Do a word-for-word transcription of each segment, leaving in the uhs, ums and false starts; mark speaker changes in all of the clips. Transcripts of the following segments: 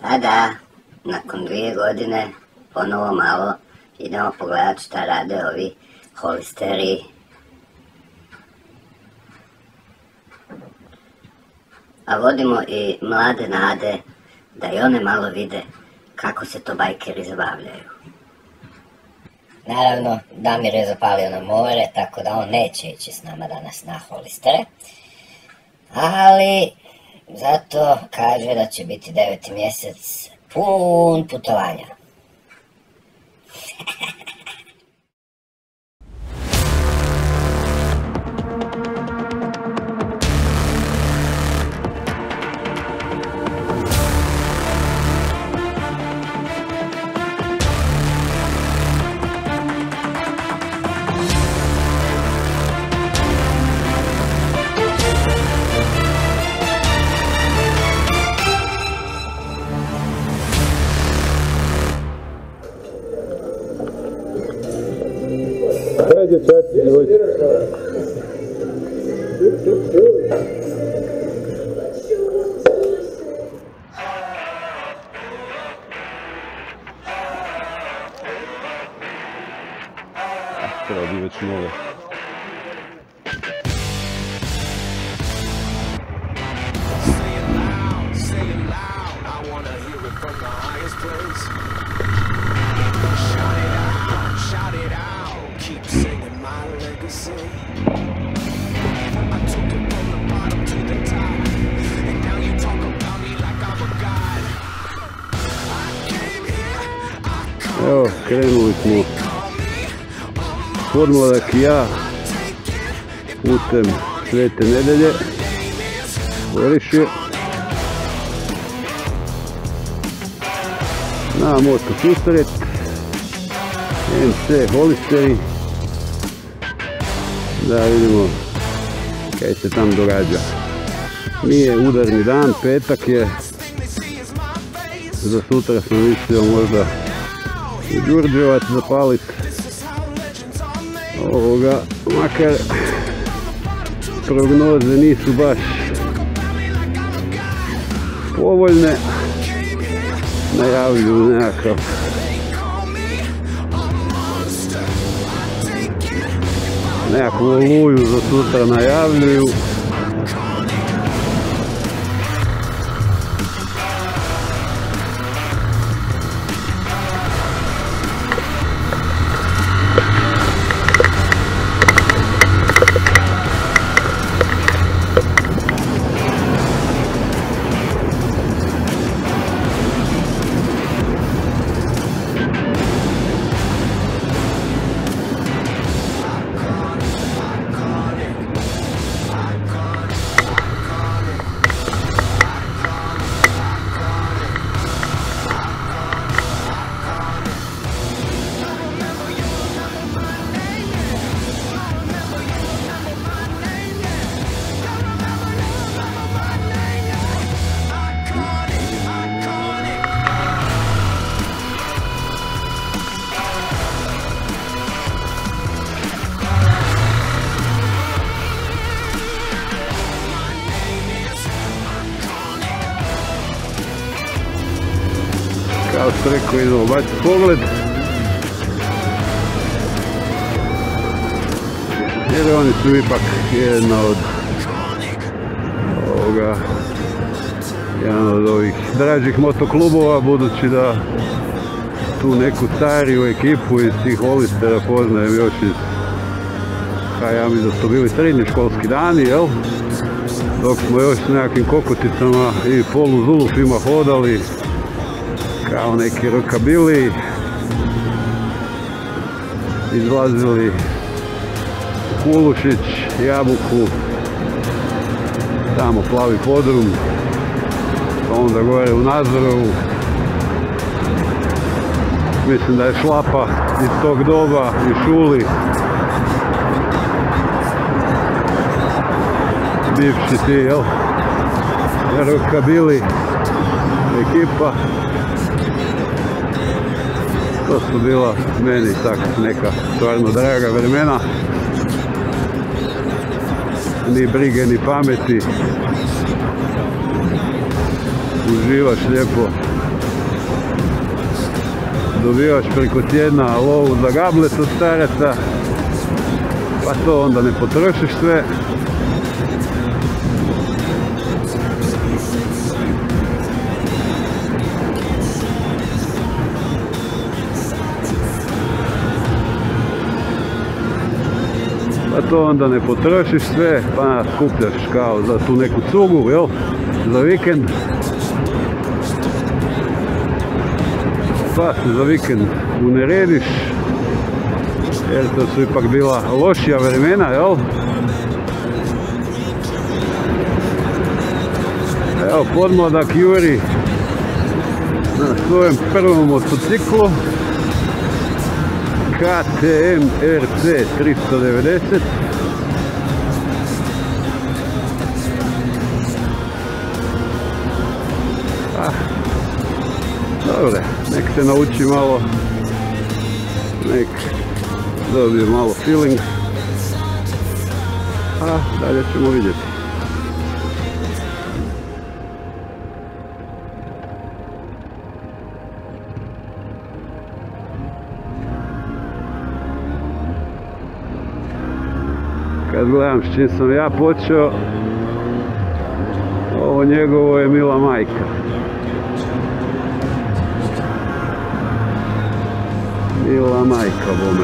Speaker 1: A da, nakon dvije godine, ponovo malo, idemo pogledat šta rade ovi Holisteri. A vodimo i mlade nade da i one malo vide kako se to bajkeri zabavljaju. Naravno, Damir je zapalio na more, tako da on neće ići s nama danas na Holistere. Ali, zato kaže da će biti deveti mjesec pun putovanja.
Speaker 2: Hajde, čati, djevojče. Treba bi već nove. Evo, krenuli smo Formula rakija putem Svete Nedelje, Oriše, na moto susret, em ce Holisteri, da vidimo kaj se tam događa. Nije udarni dan, petak je, za sutra sam mislio možda u Đurđevac zapalit ovoga, makar prognoze nisu baš povoljne, najavljuju nekakav nekakvu oluju za sutra najavljuju. Kao što rekao, idemo baciti pogled, jer oni su ipak jedna od ovoga, jedan od ovih dražih motoklubova, budući da tu neku stariju ekipu iz tih Holistera poznajem još iz, kaj ja mi da su bili srednjoškolski dani, jel? Dok smo još s nekakvim kokoticama i poluzulufima hodali kao neki rokabili, izlazili Kulušić, Jabuku, tamo Plavi podrum, pa onda gore u Nazorovu. Mislim da je Šlapa iz tog doba i Šuli, bivši ti, jel, rokabili ekipa. To su bila meni tak neka stvarno draga vremena. Ni brige, ni pameti. Uživaš lijepo dobivaš preko tjedna lovu za gablet od staraca, pa to onda ne potrošiš sve. Pa to onda ne potrošiš sve, pa skupljaš kao za tu neku cugu, jel, za vikend. Pa se za vikend unerediš, jer to su ipak bila lošija vremena, jel? Evo, podmladak juri na svojem prvom motociklu K T M R C tristo devedeset. Ah, dobro, nek se nauči malo, nek dobije malo feeling, a dalje ćemo vidjeti. Kad gledam s čim sam ja počeo, ovo njegovo je mila majka. Mila majka, bome.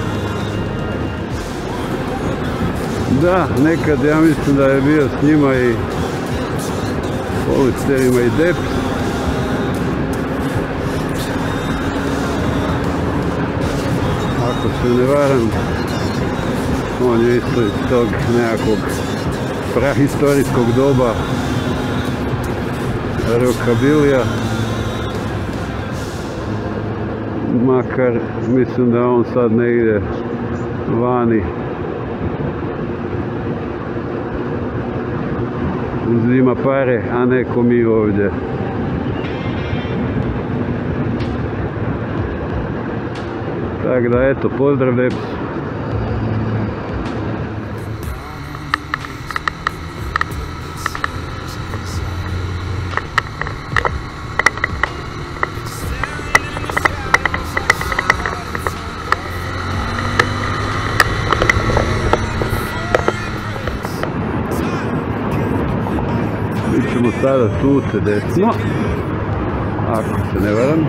Speaker 2: Da, nekad ja mislim da je bio s njima i Hollisterima i Depth. Ako se ne varam, on je isto iz tog nekakvog prahistorijskog doba rockabilija. Makar mislim da on sad ne ide vani, uzima pare, a neko mi ovdje. Tako da eto, pozdrav Depth. Mi ćemo sada tu te desno, ako se ne varam.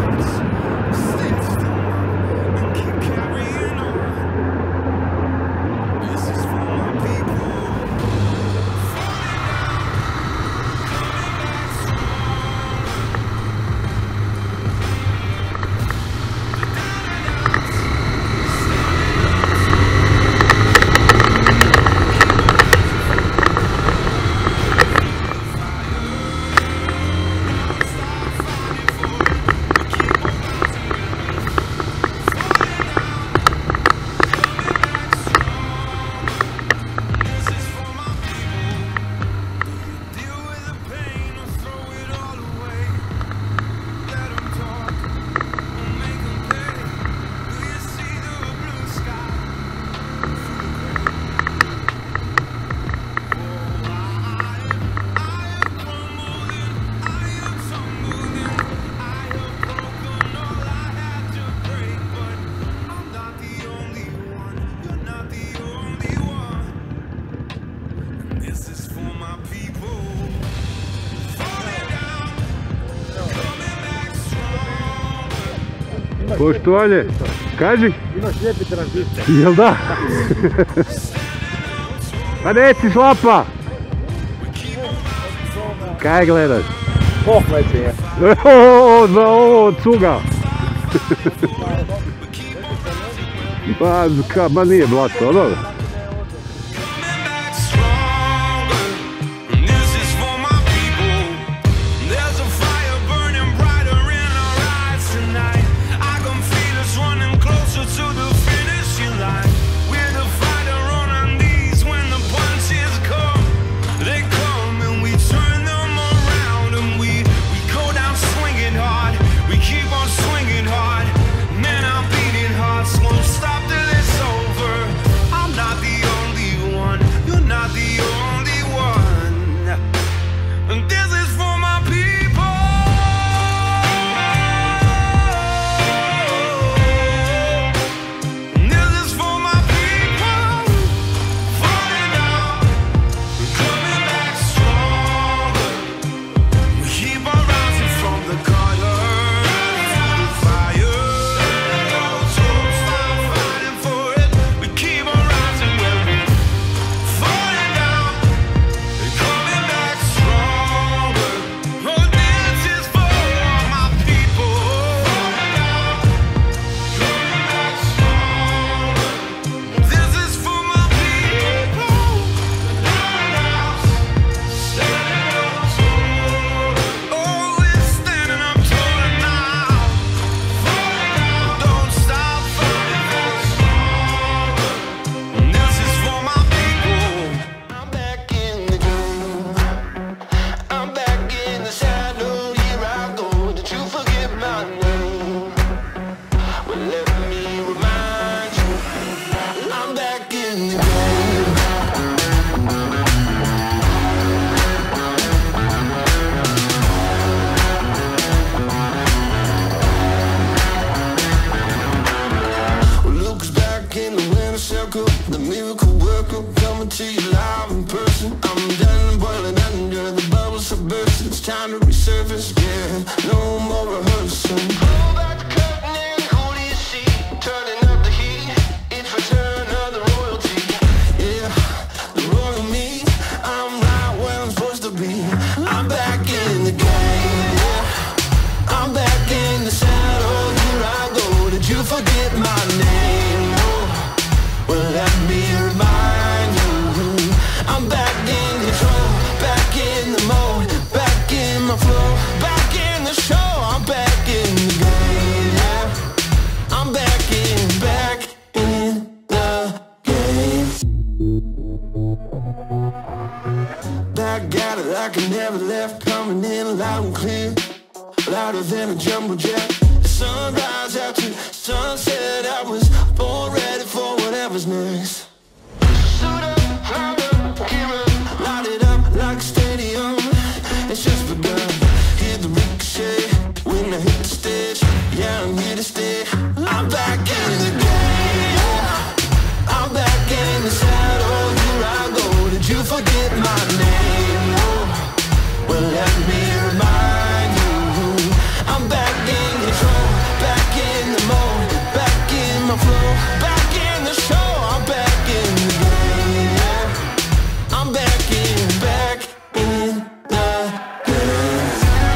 Speaker 2: Poštovanje, kaži?
Speaker 3: Imaš lijepi tranzistor.
Speaker 2: Jel da? Pa neci šlapa! Kaj gledaš?
Speaker 3: Pohleće je.
Speaker 2: Ovo, za ovo od cuga. Pa, ka, ma nije blato, dobro.
Speaker 4: Swinging hard, man, I'm beating hearts, won't stop till it's over. I'm not jumbo jet. Sunrise out to sunset, I was born ready for whatever's next. Suit up, line up, gear up, light it up like a stadium. It's just begun. Hear the ricochet when I hit the stage. Yeah, I'm here to stay. I'm back in the game. I'm back in the saddle. Here I go. Did you forget my name? Well, let me remind you. I'm back in control, back in the mode, back in my flow, back in the show. I'm back in the game. Yeah. I'm back in, back in the game.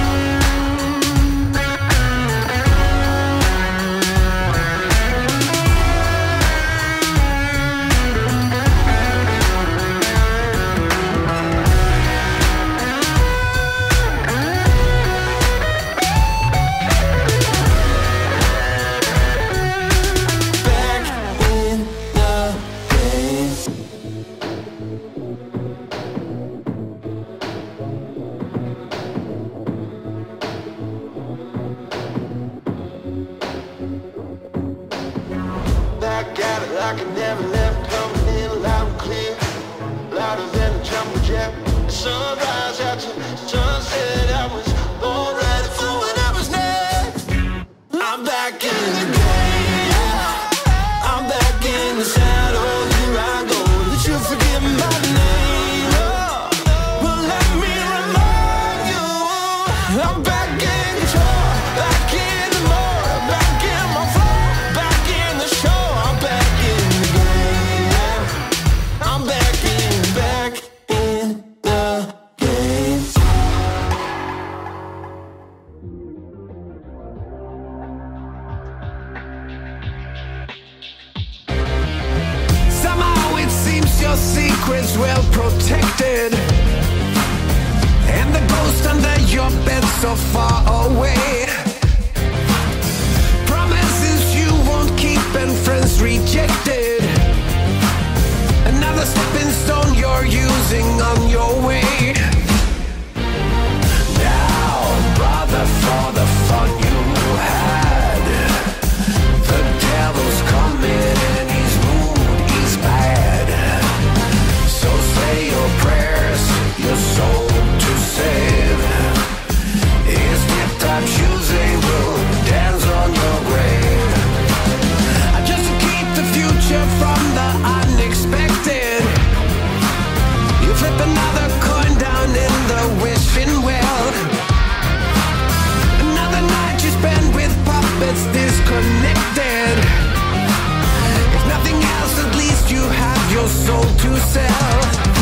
Speaker 4: Back at it like I never left, coming in loud and clear, louder than a jumbo jet. Sunrise out to sunset, I was born ready for whatever's next. I'm back in the game, yeah. I'm back in the saddle, here I go. Did you forget my name? Oh, well, let me remind you. I'm back in control, back in the mode, back in my flow, back in the show. I'm back in the game, yeah. I'm back in, back in the game.
Speaker 5: Somehow it seems your secret's well protected, and the ghost under your bed so far away. Promises you won't keep and friends rejected. Another stepping stone you're using on your way. Now, brother, for the fun you had, the devil's coming and his mood is bad. So say your prayers, your soul to save. Is it time Tuesday will dance on your grave? Just to keep the future from the unexpected, you flip another coin down in the wishing well. Another night you spend with puppets disconnected. If nothing else, at least you have your soul to sell.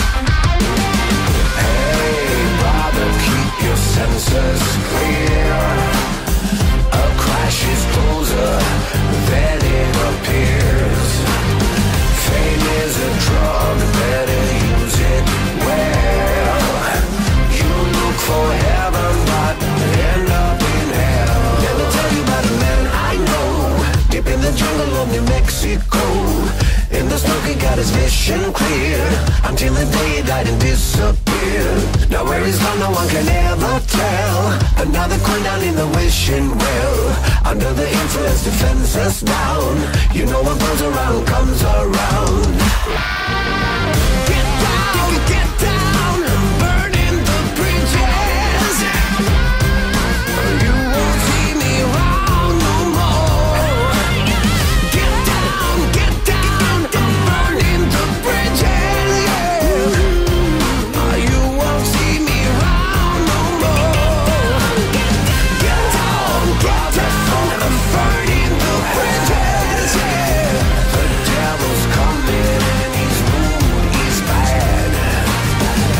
Speaker 5: Hey, brother, keep your senses clear. A crash is closer than it appears. Fame is a drug, better use it well. You look for heaven, but end up in hell. Let me tell you about a man I know, deep in the jungle of New Mexico. In the smoke he got his vision clear, until the day he died and disappeared. Now where he's gone no one can ever tell. Another coin down in the wishing well. Under the influence defenses down. You know what goes around comes around. Get down, get down, burning the bridges. You won't see me around no more. Get down, get down, burning the bridges. Yeah. You won't see me around no more. Get down, get down, burning the bridges. Yeah. The devil's coming and his mood is bad.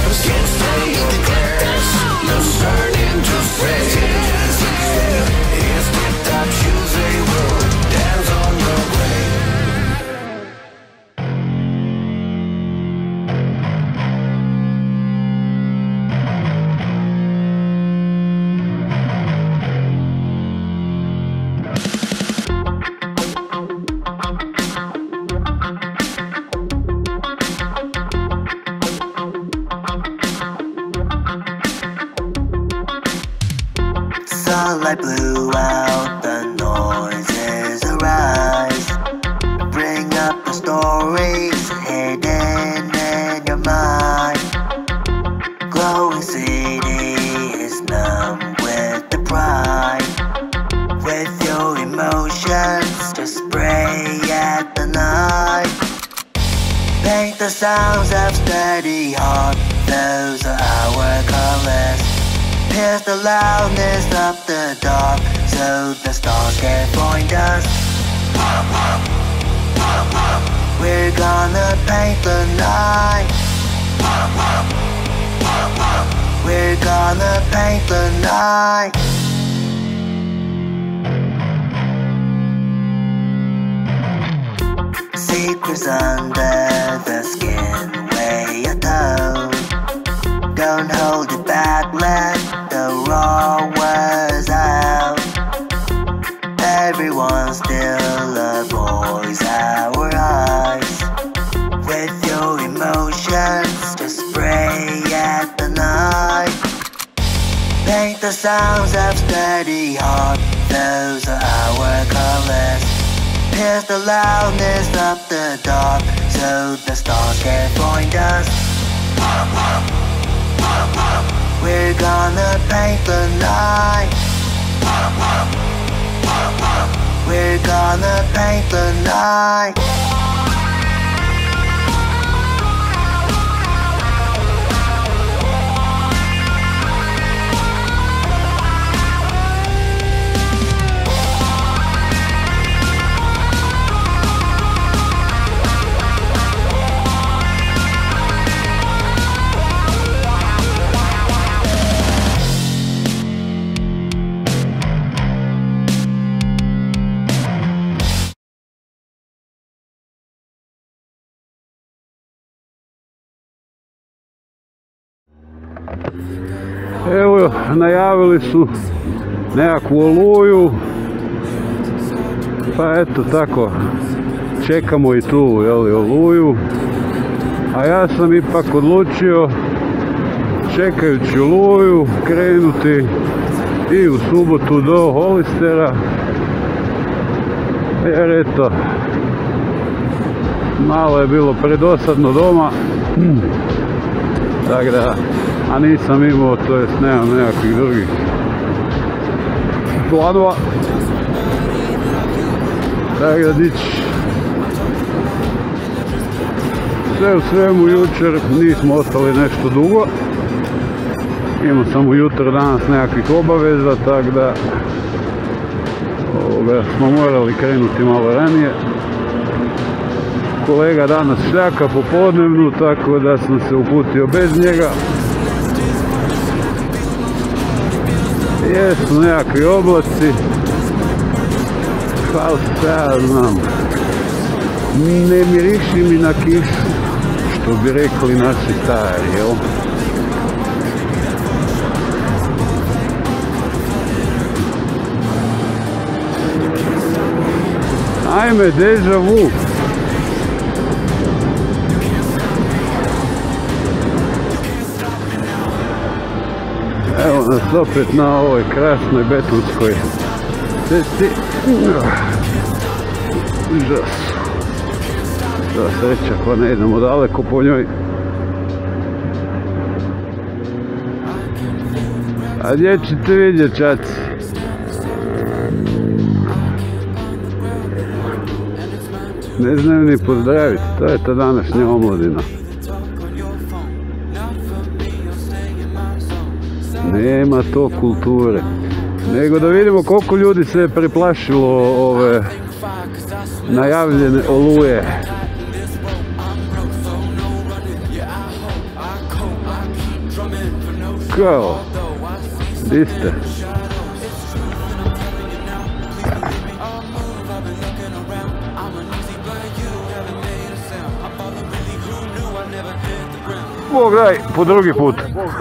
Speaker 6: just spray at the night. Paint the sounds of steady heart, those are our colors. Pierce the loudness of the dark, so the stars can find us. We're gonna paint the night. We're gonna paint the night. Secrets under the skin, way a toe. Don't hold it back, let the raw words out. Everyone still avoids our eyes. With your emotions, just spray at the night. Paint the sounds of steady heart, those are our colors. Pierce the loudness of the dark, so the stars can find us. We're gonna paint the night. We're gonna paint the night.
Speaker 2: Evo, najavili su nekakvu oluju, pa eto tako, čekamo i tu, jeli, oluju, a ja sam ipak odlučio, čekajući oluju, krenuti i u subotu do Holistera, jer eto, malo je bilo predosadno doma, tako da, a nisam imao, to jest nemam nekakvih drugih planova, tako da dići. Sve u svemu jučer nismo ostali nešto dugo, imao sam ujutro danas nekakvih obaveza, tako da ovoga, smo morali krenuti malo ranije. Kolega danas šljaka popodnevnu, tako da sam se uputio bez njega. Jesu nekakvi oblaci, kao što ja znam, ne miriši mi na kišu, što bi rekli naši stari, jel? Ajme, deja vu. Evo nas opet na ovoj krasnoj betonskoj cesti. Užas. Da, sreća pa ne idemo daleko po njoj. A gdje ćete vidjeti, čaci? Ne znam ni pozdraviti, to je ta današnja omladina. Nema to kulture. Nego da vidimo koliko ljudi se je preplašilo ove najavljene oluje. Kao? Di ste? Bog daj, po drugi put.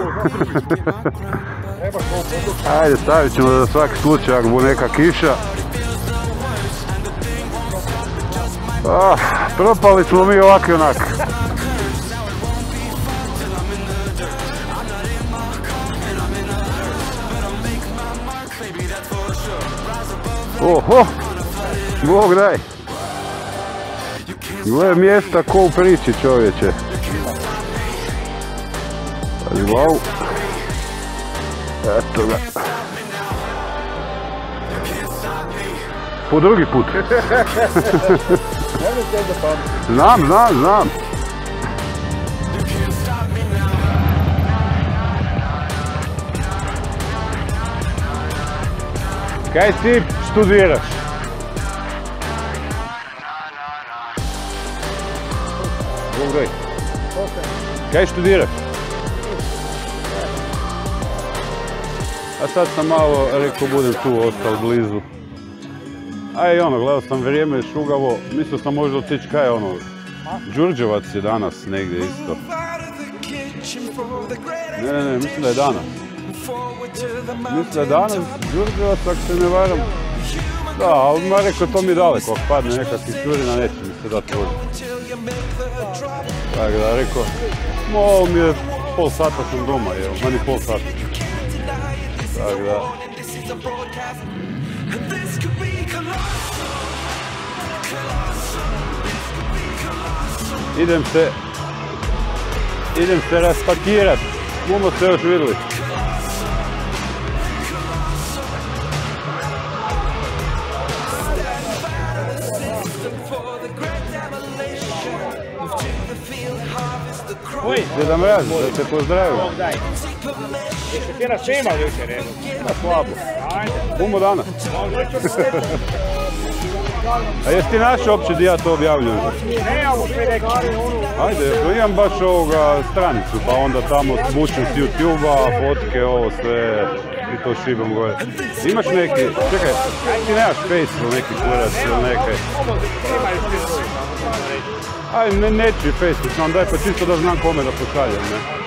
Speaker 2: Ajde, stavit ćemo za svaki slučaj ako bu neka kiša. Ah, propali smo mi ovak i onak. Oho, Bog daj. Gle mjesta ko u priči, čovječe. Ali wow. Eto ga. Po drugi put. Znam, znam, znam. Kaj ti studiraš? Dobro. Kaj studiraš? A sad sam malo rekao budem tu ostao blizu. A i ono, gledao sam vrijeme šugavo, mislio sam možda otići kaj ono, Đurđevac je danas negdje isto. Ne, ne, ne, mislim da je danas. Mislim da je danas Đurđevac, ako se ne varam. Da, ali ma rekao to mi je daleko, ako padne neka kisurina, neće mi se dati vozi. Tako da, rekao, ovo mi je pol sata sam doma, evo, mani pol sata. Tako da. Idem se, idem se raspakirat, bumo se još vidjeli. Deda Mraz, da te pozdravim.
Speaker 3: Jeste ti nas imali jučer, evo?
Speaker 2: Na slabo.
Speaker 3: Ajde.
Speaker 2: Bumo danas. A jesi ti našao uopće gdje ja to objavljujem?
Speaker 3: Ne, ovo sve rekao.
Speaker 2: Ajde, imam baš ovoga stranicu, pa onda tamo smučim s YouTube-a, fotke, ovo sve i to šibam gore. Imaš neki, čekaj, ti nemaš Face ili neki kurac ili neke?
Speaker 3: Imaju svi drugi.
Speaker 2: Aj, ne, neću i Facebook, nam daj pa čisto da znam kome da pošaljem, ne?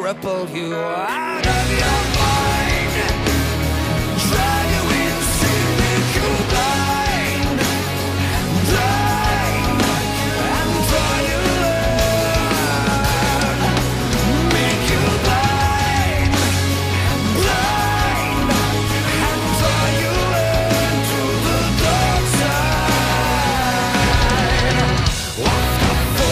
Speaker 5: cripple you out of your mind, drive you insane, you blind, blind, and draw you out, make you blind, blind, and draw you into the dark side of the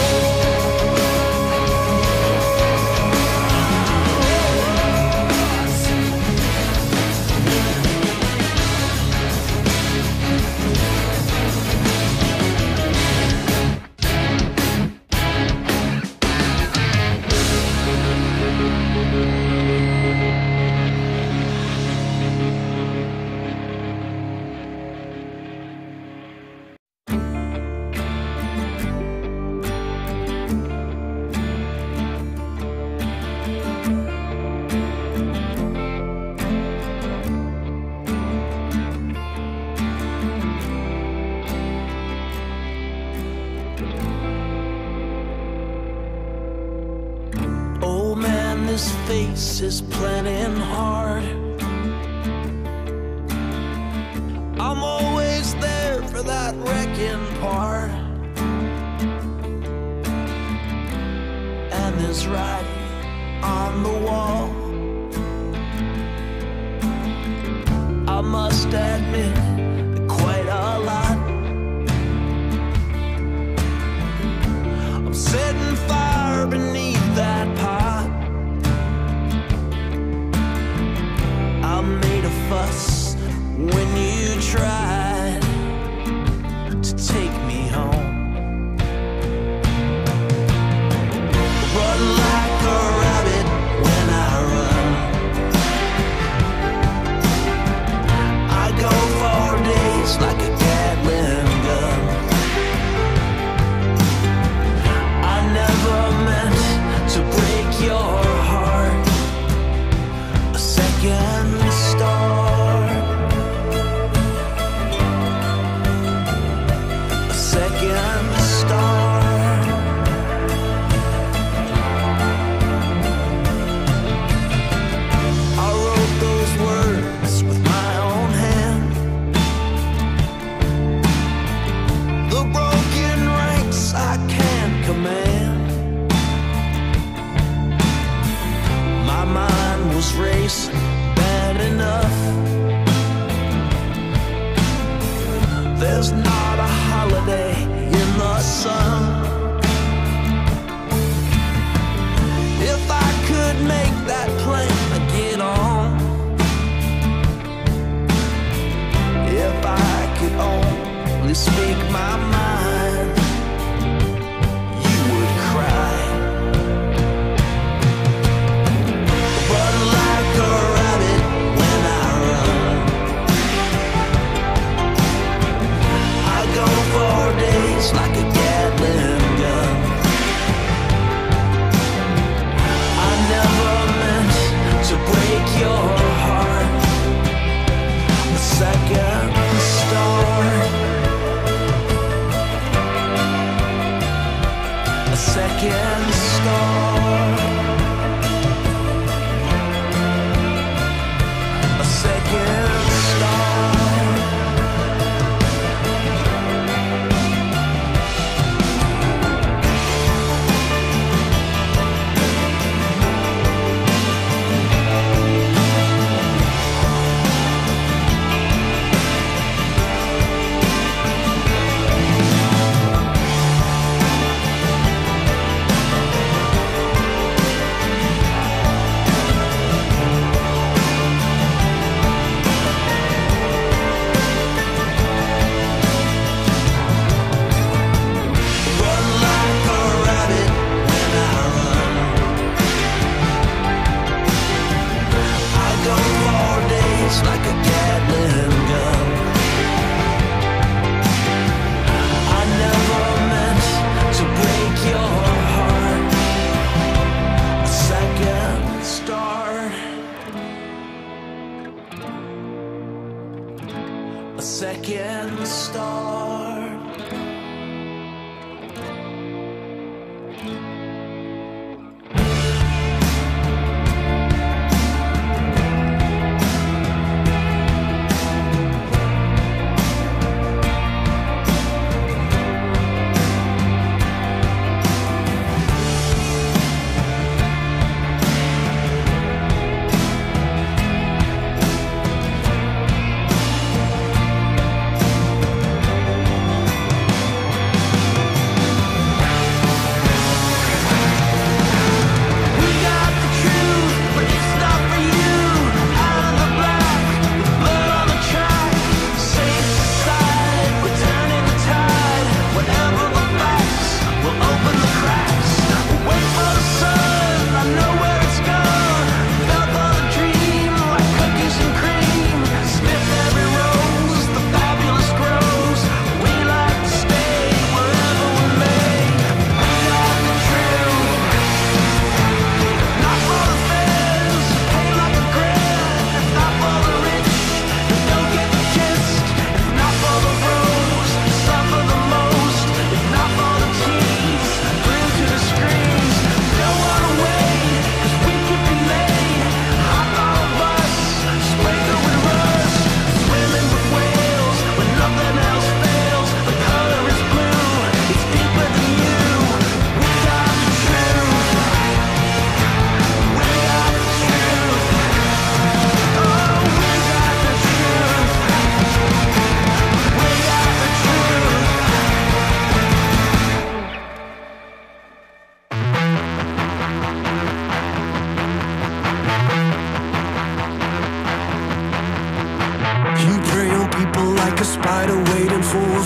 Speaker 4: Oh man, this face is planning hard. I'm always there for that wrecking part. And there's writing on the wall. I must admit that quite a lot. I'm setting fire beneath that pot. I made a fuss when you tried to take me home. Run like a rabbit when I run. I go for days like a Gatling gun. I never meant to break your heart. A second star, a second star. I wrote those words with my own hand. The broken ranks I can't command. My mind was racing bad enough. There's not a holiday in the sun. If I could make that plane to get on, if I could only speak my mind, you would cry. Run like a rabbit when I run. I go for days like a Gatling gun. I never meant to break your heart. A second star, a second star, a second star.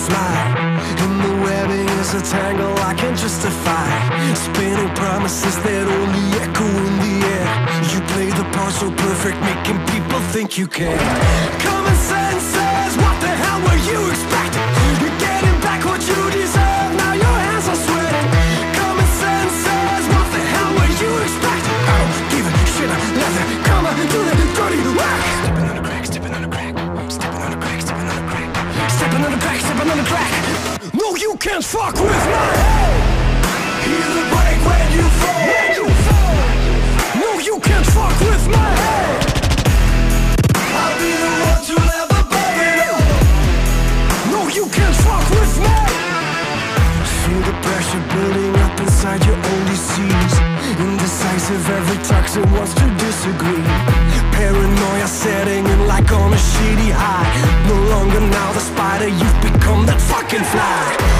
Speaker 7: fly. And the webbing is a tangle I can't justify. Spinning promises that only echo in the air. You play the part so perfect, making people think you can. Common sense says, what the hell were you expecting? You're getting back what you deserve, now your hands are sweating. Common sense says, what the hell were you expecting? I don't give a shit, I left it. Come on, do the dirty work. Stepping on the crack, stepping on the crack. Stepping on the crack, stepping on the crack. Stepping on the crack, stepping on the crack. No, you can't fuck with my head. Hear the break when you fall. When you fall. No, you can't fuck with my head. I'll be the one to never bug it up. No, you can't fuck with me. Feel the pressure building up inside your only seas. Indecisive, every toxin wants to disagree. Paranoia setting in like on a shitty high. No longer now the spider, you've become that fucking fly.